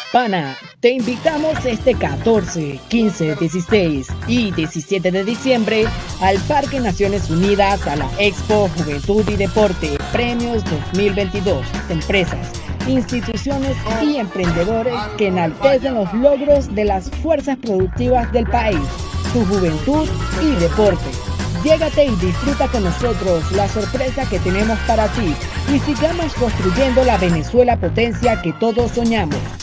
Pana, te invitamos este 14, 15, 16 y 17 de diciembre al Parque Naciones Unidas a la Expo Juventud y Deporte Premios 2022. Empresas, instituciones y emprendedores que enaltecen los logros de las fuerzas productivas del país, su juventud y deporte. Llégate y disfruta con nosotros la sorpresa que tenemos para ti y sigamos construyendo la Venezuela potencia que todos soñamos.